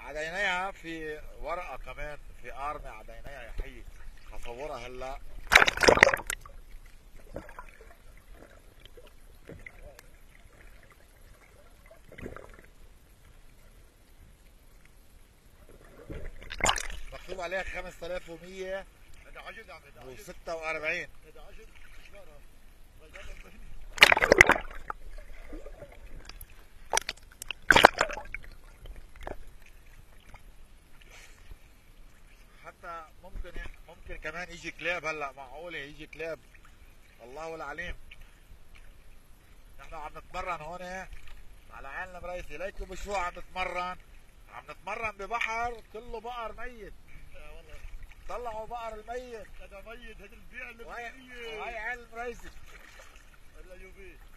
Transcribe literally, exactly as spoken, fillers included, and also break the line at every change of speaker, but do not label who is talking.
عديناها في ورقه كمان، في ارمي عديناها يا حي، هصورها هلا. مكتوب عليها خمسة آلاف ومية
هذا عجل عم هذا عجل
وستة وأربعين.
هذا عجل
حتى ممكن ممكن كمان يجي كلاب، هلا معقوله يجي كلاب، الله العليم. نحن عم نتمرن هون على عين المريسي، ليكم بشو عم نتمرن؟ عم نتمرن ببحر كله بقر ميت.
والله
طلعوا بقر الميت،
هذا ميت، هذا البيع اللي
وهي وهي عين المريسي.
هذا يوبي